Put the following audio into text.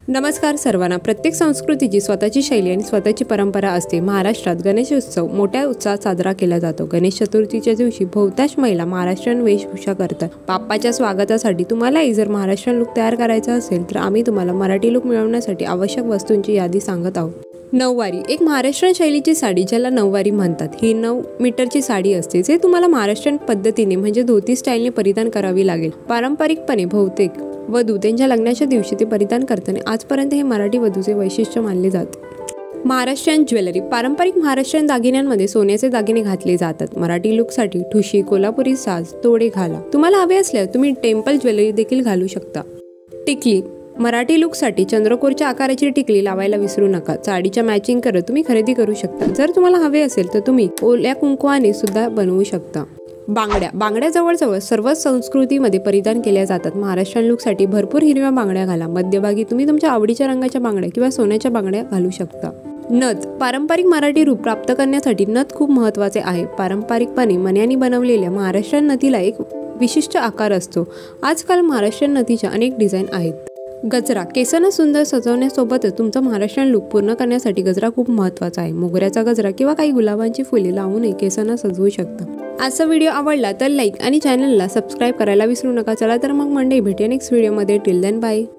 नमस्कार सर्वांना। प्रत्येक संस्कृतीची स्वतःची शैली आणि स्वतःची परंपरा असते। महाराष्ट्रात गणेशोत्सव मोठ्या उत्साहात साजरा केला जातो। गणेश चतुर्थीच्या दिवशी बहुतांश महिला महाराष्ट्रीयन वेशभूषा करतात। बाप्पाच्या स्वागतासाठी तुम्हालाही जर महाराष्ट्रीयन लुक तयार करायचा असेल तर आम्ही तुम्हाला मराठी लुक मिळवण्यासाठी आवश्यक वस्तूंची यादी सांगत आहोत। नऊवारी एक महाराष्ट्रीयन शैलीची साडी ज्याला नऊवारी म्हणतात। ही 9 मीटरची साडी असते जे तुम्हाला महाराष्ट्रीयन पद्धतीने म्हणजे धोती स्टाईलने परिधान करावी लागेल। पारंपरिकपणे बहुतेक वधू त्यांच्या लग्नाच्या दिवशी ते परिधान करताना आजपर्यंत हे मराठी वधूचे वैशिष्ट्य मानले जाते। महाराष्ट्रीयन ज्वेलरी पारंपरिक महाराष्ट्रीयन दागिन्यांमध्ये सोन्याचे दागिने घातले जातात। मराठी लुकसाठी ठुशी, कोल्हापुरी साज, तोडे घाला। तुम्हाला हवे असल्यास तुम्ही टेम्पल ज्वेलरी देखील घालू शकता। टिकली मराठी लुकसाठी चंद्रकोरच्या आकाराची टिकली लावायला विसरू नका। साडीच्या मॅचिंग करत तुम्ही खरेदी करू शकता। जर तुम्हाला हवे असेल तर तुम्ही ओल्या कुंकवाने सुद्धा बनवू शकता। बांगड्या जवळजवळ सर्व संस्कृतीमध्ये परिधान केल्या जातात। महाराष्ट्रीयन लुकसाठी भरपूर हिरव्या बांगड्या घाला। मध्यभागी तुम्ही तुमच्या आवडीच्या रंगाच्या बांगड्या किंवा सोन्याच्या बांगड्या घालू शकता। नथ पारंपरिक मराठी रूप प्राप्त करण्यासाठी नथ खूप महत्त्वाचे आहे। पारंपरिकपणे मण्याने बनवलेल्या महाराष्ट्रीयन नथीला एक विशिष्ट आकार असतो। आजकाल महाराष्ट्रीयन नथीच्या अनेक डिझाईन आहेत। गजरा केसांना सुंदर सजवण्यासोबतच तुमचा महाराष्ट्रीयन लुक पूर्ण करण्यासाठी गजरा खूप महत्त्वाचा आहे। मोगऱ्याचा गजरा किंवा काही गुलाबांची फुले लावूनही केसांना सजवू शकता। आजचा व्हिडिओ आवडला तर लाईक आणि चॅनलला सबस्क्राईब करायला विसरू नका। चला तर मग मंडळी भेटूया नेक्स्ट व्हिडिओमध्ये। Till then bye.